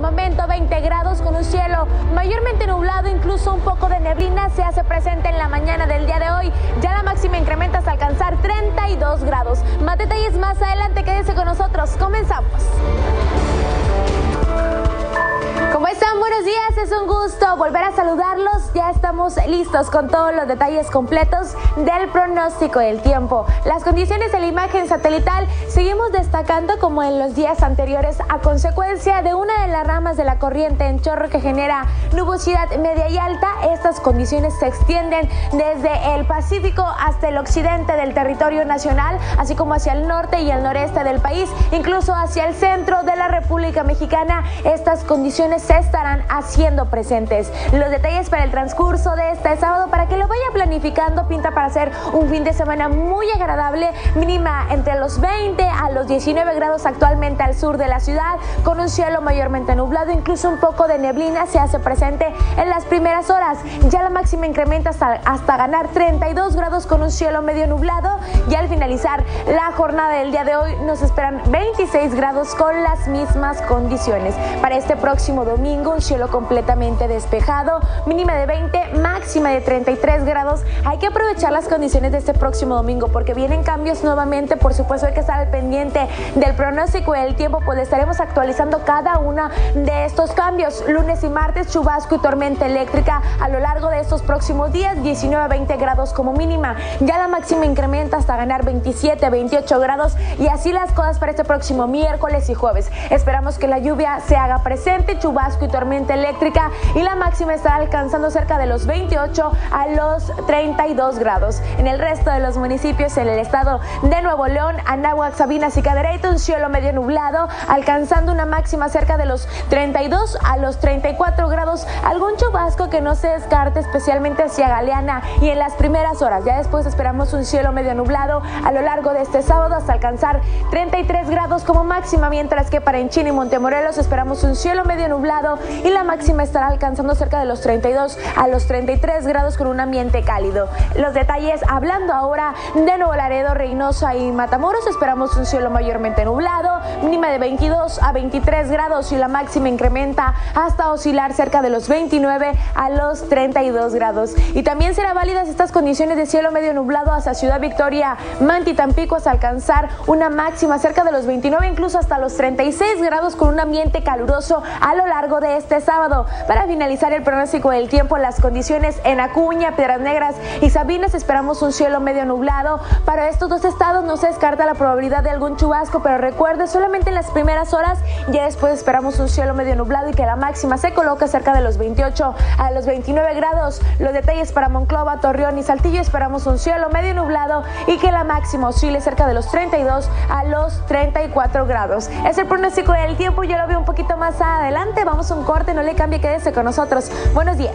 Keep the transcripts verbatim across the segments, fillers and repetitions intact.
momento veinte grados con un cielo mayormente nublado, incluso un poco de neblina se hace presente en la mañana del día de hoy. Ya la máxima incrementa hasta alcanzar treinta y dos grados. Más detalles más adelante, quédese con nosotros. Comenzamos. ¿Cómo están? Buenos días, es un gusto volver a saludarlos. Ya estamos listos con todos los detalles completos del pronóstico del tiempo. Las condiciones de la imagen satelital seguimos destacando como en los días anteriores a consecuencia de una de las ramas de la corriente en chorro que genera nubosidad media y alta. Estas condiciones se extienden desde el Pacífico hasta el occidente del territorio nacional, así como hacia el norte y el noreste del país, incluso hacia el centro de la República Mexicana. Estas condiciones se estarán haciendo presentes. Los detalles para el transcurso de este sábado, para que lo vaya planificando, pinta para hacer un fin de semana muy agradable, mínima entre los veinte a los diecinueve grados actualmente al sur de la ciudad, con un cielo mayormente nublado, incluso un poco de neblina se hace presente en las primeras horas. Ya la máxima incrementa hasta, hasta ganar treinta y dos grados con un cielo medio nublado, y al finalizar la jornada del día de hoy nos esperan veintiséis grados con las mismas condiciones. Para este próximo domingo, un cielo completamente despejado, mínima de veinte, máxima de treinta y tres grados. Hay que aprovechar las condiciones de este próximo domingo porque vienen cambios nuevamente. Por supuesto hay que estar al pendiente del pronóstico del tiempo, pues estaremos actualizando cada uno de estos cambios. Lunes y martes, chubasco y tormenta eléctrica a lo largo de estos próximos días, diecinueve a veinte grados como mínima. Ya la máxima incrementa hasta ganar veintisiete a veintiocho grados, y así las cosas para este próximo miércoles y jueves. Esperamos que la lluvia se haga presente, chubasco y tormenta eléctrica, y la máxima estará alcanzando cerca de los veintiocho a los treinta y dos grados. En el resto de los municipios en el estado de Nuevo León, Anáhuac, Sabinas y Cadereyta, un cielo medio nublado, alcanzando una máxima cerca de los treinta y dos a los treinta y cuatro grados. Algún chubasco que no se descarte, especialmente hacia Galeana y en las primeras horas. Ya después esperamos un cielo medio nublado a lo largo de este sábado hasta alcanzar treinta y tres grados como máxima, mientras que para Enchina y Montemorelos esperamos un cielo medio nublado y la máxima estará alcanzando cerca de los treinta y dos a los treinta y tres grados con un ambiente cálido. Los detalles, hablando ahora de Nuevo Laredo, Reynosa y Matamoros, esperamos un cielo mayormente nublado, mínima de veintidós a veintitrés grados, y la máxima incrementa hasta oscilar cerca de los veintinueve a los treinta y dos grados. Y también serán válidas estas condiciones de cielo medio nublado hacia Ciudad Victoria, Manta y Tampico, hasta alcanzar una máxima cerca de los veintinueve, incluso hasta los treinta y seis grados con un ambiente caluroso a lo largo de este sábado. Para finalizar el pronóstico del tiempo, las condiciones en Acuña, Piedras Negras y Sabinas, esperamos un cielo medio nublado. Para estos dos estados no se descarta la probabilidad de algún chubasco, pero recuerde, solamente en las primeras horas. Ya después esperamos un cielo medio nublado y que la máxima se coloque cerca de los veintiocho a los veintinueve grados. Los detalles para Monclova, Torreón y Saltillo, esperamos un cielo medio nublado y que la máxima oscile cerca de los treinta y dos a los treinta y cuatro grados. Es el pronóstico del tiempo, yo lo veo un poquito más adelante. Vamos a un corte, no le cambie, quédese con nosotros. Buenos días.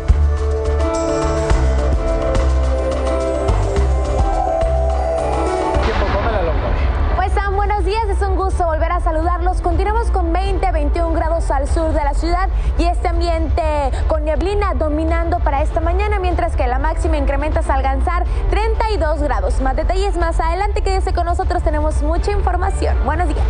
Buenos días, es un gusto volver a saludarlos. Continuamos con veinte a veintiún grados al sur de la ciudad y este ambiente con neblina dominando para esta mañana, mientras que la máxima incrementa hasta alcanzar treinta y dos grados. Más detalles más adelante, quédese con nosotros, tenemos mucha información. Buenos días.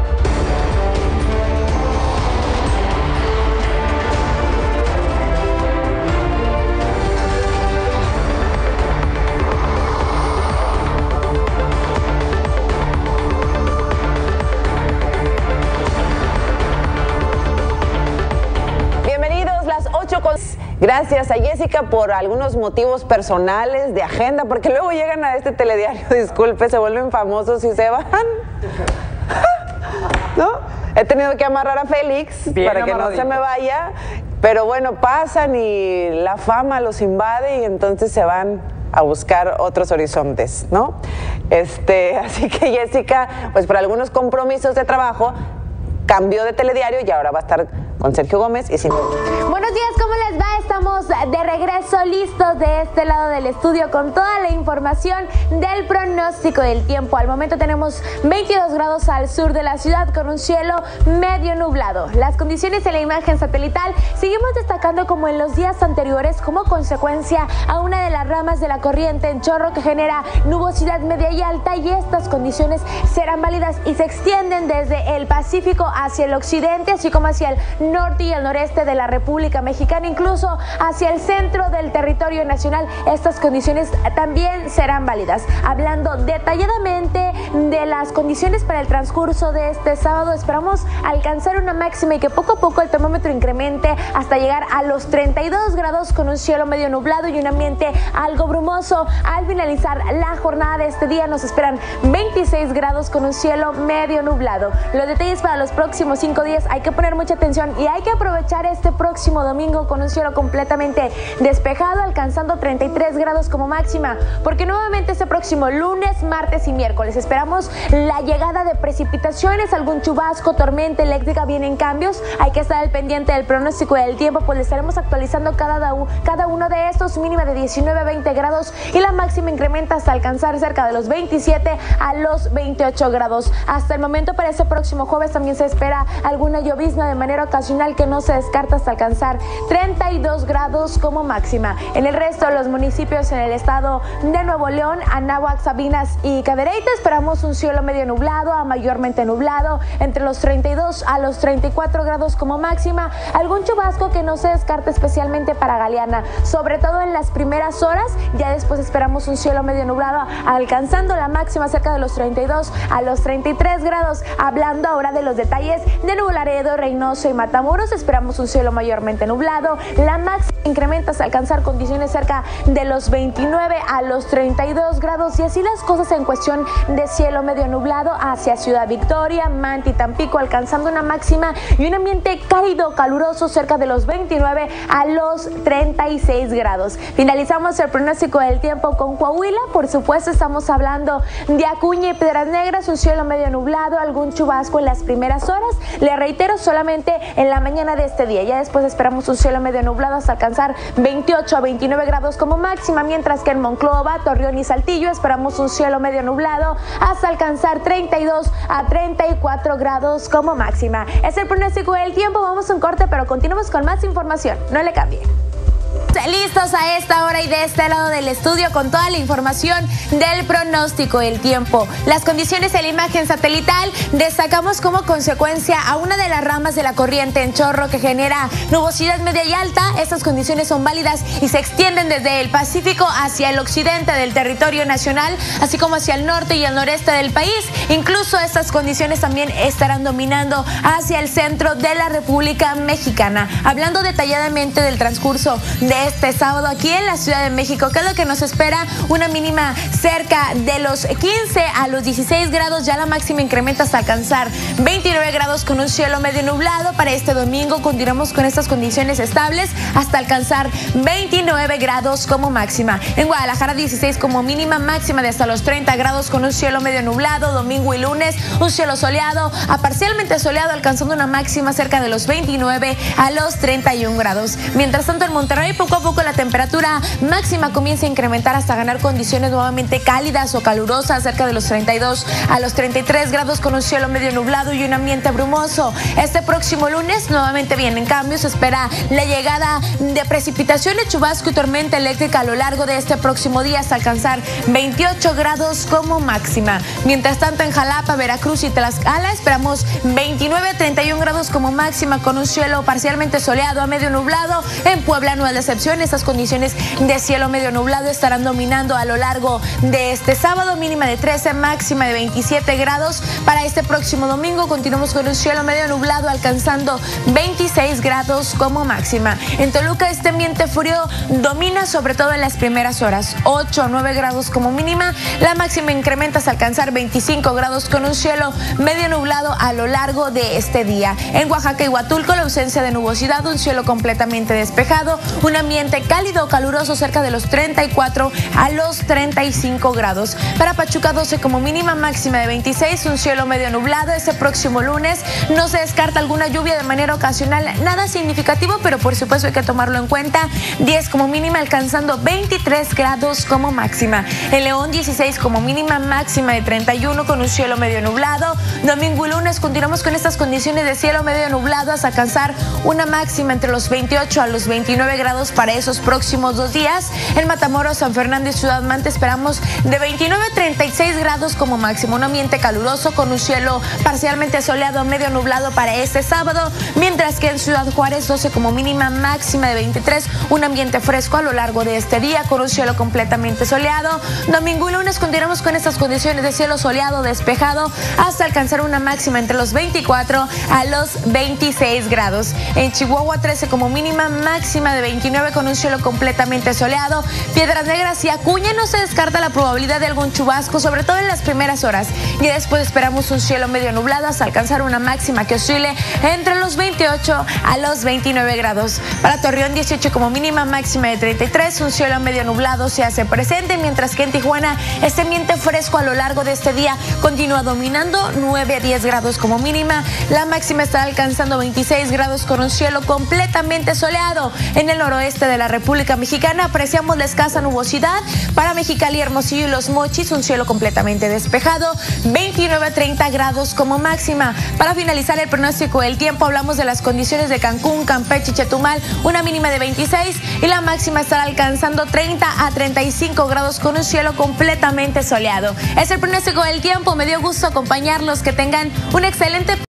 Gracias a Jessica por algunos motivos personales de agenda, porque luego llegan a este telediario, disculpe, se vuelven famosos y se van. ¿No? He tenido que amarrar a Félix Bien para que no se me vaya, pero bueno, pasan y la fama los invade y entonces se van a buscar otros horizontes, ¿no? Este, así que Jessica, pues por algunos compromisos de trabajo, cambió de telediario y ahora va a estar con Sergio Gómez y sin... Bueno, Buenos días, ¿cómo les va? Estamos de regreso, listos de este lado del estudio con toda la información del pronóstico del tiempo. Al momento tenemos veintidós grados al sur de la ciudad con un cielo medio nublado. Las condiciones en la imagen satelital seguimos destacando como en los días anteriores como consecuencia a una de las ramas de la corriente en chorro que genera nubosidad media y alta, y estas condiciones serán válidas y se extienden desde el Pacífico hacia el occidente, así como hacia el norte y el noreste de la República Mexicana, incluso hacia el centro del territorio nacional. Estas condiciones también serán válidas. Hablando detalladamente de las condiciones para el transcurso de este sábado, esperamos alcanzar una máxima y que poco a poco el termómetro incremente hasta llegar a los treinta y dos grados con un cielo medio nublado y un ambiente algo brumoso. Al finalizar la jornada de este día nos esperan veintiséis grados con un cielo medio nublado. Los detalles para los próximos cinco días, hay que poner mucha atención y hay que aprovechar este próximo domingo con un cielo completamente despejado, alcanzando treinta y tres grados como máxima, porque nuevamente este próximo lunes, martes y miércoles esperamos la llegada de precipitaciones, algún chubasco, tormenta eléctrica, vienen cambios. Hay que estar al pendiente del pronóstico del tiempo, pues le estaremos actualizando cada, cada uno de estos, mínima de diecinueve a veinte grados y la máxima incrementa hasta alcanzar cerca de los veintisiete a los veintiocho grados. Hasta el momento para este próximo jueves también se espera alguna llovizna de manera ocasional que no se descarta hasta alcanzar treinta y dos grados como máxima. En el resto de los municipios en el estado de Nuevo León, Anáhuac, Sabinas y Cadereyta esperamos un cielo medio nublado a mayormente nublado, entre los treinta y dos a los treinta y cuatro grados como máxima. Algún chubasco que no se descarta especialmente para Galeana, sobre todo en las primeras horas. Ya después esperamos un cielo medio nublado alcanzando la máxima cerca de los treinta y dos a los treinta y tres grados. Hablando ahora de los detalles de Nuevo Laredo, Reynosa y Matamoros, esperamos un cielo mayormente nublado. La máxima incrementa hasta alcanzar condiciones cerca de los veintinueve a los treinta y dos grados, y así las cosas en cuestión de cielo medio nublado hacia Ciudad Victoria, Manta y Tampico, alcanzando una máxima y un ambiente cálido, caluroso cerca de los veintinueve a los treinta y seis grados. Finalizamos el pronóstico del tiempo con Coahuila. Por supuesto estamos hablando de Acuña y Piedras Negras, un cielo medio nublado, algún chubasco en las primeras horas. Le reitero, solamente en la mañana de este día. Ya después esperamos un cielo medio nublado hasta alcanzar veintiocho a veintinueve grados como máxima, mientras que en Monclova, Torreón y Saltillo esperamos un cielo medio nublado hasta alcanzar treinta y dos a treinta y cuatro grados como máxima. Es el pronóstico del tiempo. Vamos a un corte, pero continuamos con más información. No le cambie. Listos a esta hora y de este lado del estudio con toda la información del pronóstico del tiempo. Las condiciones en la imagen satelital destacamos como consecuencia a una de las ramas de la corriente en chorro que genera nubosidad media y alta. Estas condiciones son válidas y se extienden desde el Pacífico hacia el occidente del territorio nacional, así como hacia el norte y el noreste del país. Incluso estas condiciones también estarán dominando hacia el centro de la República Mexicana. Hablando detalladamente del transcurso de este sábado aquí en la Ciudad de México, ¿qué es lo que nos espera? Una mínima cerca de los quince a los dieciséis grados, ya la máxima incrementa hasta alcanzar veintinueve grados con un cielo medio nublado. Para este domingo continuamos con estas condiciones estables hasta alcanzar veintinueve grados como máxima. En Guadalajara dieciséis como mínima, máxima de hasta los treinta grados con un cielo medio nublado. Domingo y lunes un cielo soleado a parcialmente soleado, alcanzando una máxima cerca de los veintinueve a los treinta y un grados. Mientras tanto en Monterrey, poco a poco la temperatura máxima comienza a incrementar hasta ganar condiciones nuevamente cálidas o calurosas, cerca de los treinta y dos a los treinta y tres grados con un cielo medio nublado y un ambiente brumoso. Este próximo lunes nuevamente vienen cambios, se espera la llegada de precipitaciones, chubasco y tormenta eléctrica a lo largo de este próximo día hasta alcanzar veintiocho grados como máxima. Mientras tanto en Jalapa, Veracruz y Tlaxcala esperamos veintinueve a treinta y un grados como máxima con un cielo parcialmente soleado a medio nublado. En Puebla no es la excepción, estas condiciones de cielo medio nublado estarán dominando a lo largo de este sábado, mínima de trece, máxima de veintisiete grados. Para este próximo domingo continuamos con un cielo medio nublado alcanzando veintiséis grados como máxima. En Toluca este ambiente frío domina sobre todo en las primeras horas, ocho a nueve grados como mínima, la máxima incrementa hasta alcanzar veinticinco grados con un cielo medio nublado a lo largo de este día. En Oaxaca y Huatulco la ausencia de nubosidad, un cielo completamente despejado, un ambiente ambiente cálido o caluroso cerca de los treinta y cuatro a los treinta y cinco grados. Para Pachuca doce como mínima, máxima de veintiséis, un cielo medio nublado. Este próximo lunes no se descarta alguna lluvia de manera ocasional, nada significativo, pero por supuesto hay que tomarlo en cuenta. diez como mínima, alcanzando veintitrés grados como máxima. En León dieciséis como mínima, máxima de treinta y uno con un cielo medio nublado. Domingo y lunes continuamos con estas condiciones de cielo medio nublado hasta alcanzar una máxima entre los veintiocho a los veintinueve grados para esos próximos dos días. En Matamoros, San Fernando y Ciudad Mante esperamos de veintinueve a treinta y seis grados como máximo. Un ambiente caluroso con un cielo parcialmente soleado, medio nublado para este sábado, mientras que en Ciudad Juárez doce como mínima, máxima de veintitrés, un ambiente fresco a lo largo de este día con un cielo completamente soleado. Domingo y lunes continuamos con estas condiciones de cielo soleado, despejado, hasta alcanzar una máxima entre los veinticuatro a los veintiséis grados. En Chihuahua trece como mínima, máxima de veintinueve con un cielo completamente soleado. Piedras Negras y Acuña no se descarta la probabilidad de algún chubasco, sobre todo en las primeras horas, y después esperamos un cielo medio nublado hasta alcanzar una máxima que oscile entre los veintiocho a los veintinueve grados. Para Torreón dieciocho como mínima, máxima de treinta y tres, un cielo medio nublado se hace presente, mientras que en Tijuana este ambiente fresco a lo largo de este día continúa dominando, nueve a diez grados como mínima. La máxima está alcanzando veintiséis grados con un cielo completamente soleado. En el noroeste de la República Mexicana apreciamos la escasa nubosidad. Para Mexicali, Hermosillo y Los Mochis, un cielo completamente despejado, veintinueve a treinta grados como máxima. Para finalizar el pronóstico del tiempo, hablamos de las condiciones de Cancún, Campeche y Chetumal, una mínima de veintiséis y la máxima estará alcanzando treinta a treinta y cinco grados con un cielo completamente soleado. Es el pronóstico del tiempo, me dio gusto acompañarlos, que tengan un excelente